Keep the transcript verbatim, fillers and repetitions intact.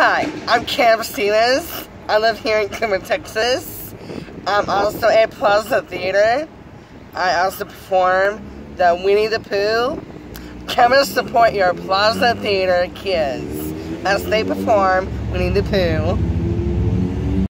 Hi, I'm Cam Stevens. I live here in Cleveland, Texas. I'm also a Plaza Theater. I also perform the Winnie the Pooh. Come and support your Plaza Theater kids as they perform Winnie the Pooh.